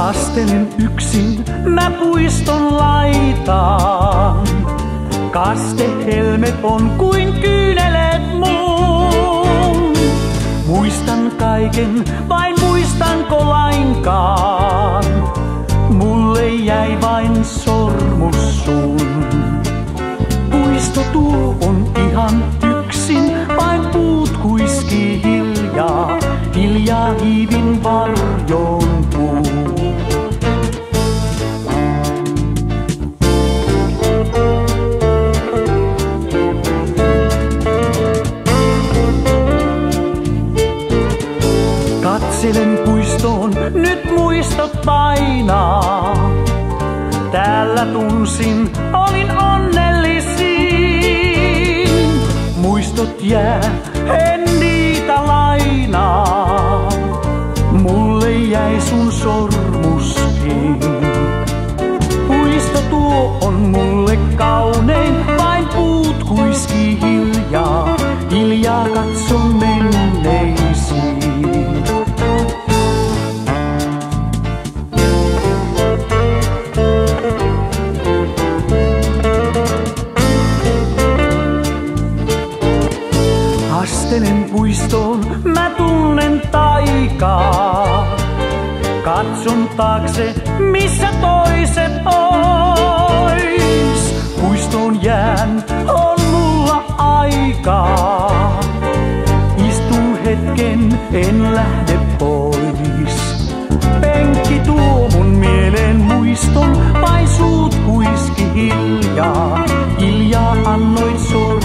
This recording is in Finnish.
Astelen yksin mä puiston laitaan. Kastehelmet on kuin kyyneleet mun. Muistan kaiken, vai muistanko lainkaan? Mulle jäi vain sormus sun. Puisto tuo on ihan yksin, vain puut kuiskii hiljaa. Hiljaa hiivin varjoon tuu. Katselen puistoon, nyt muistot painaa. Täällä tunsin, olin onnellisin. Muistot jää, en niitä lainaa. Mulle jäi sun sormuskin. Puisto tuo on mulle kaunein, vain puut kuiskii hiljaa. Hiljaa katson menneisiin. Astelen puistoon, mä tunnen taikaa. Katson taakse, missä toiset ois. Puistoon jään, on mulla aikaa. Istun hetken, en lähde pois. Penkki tuo mun mieleen muiston, vain suut kuiski hiljaa. Hiljaa annoit sormus.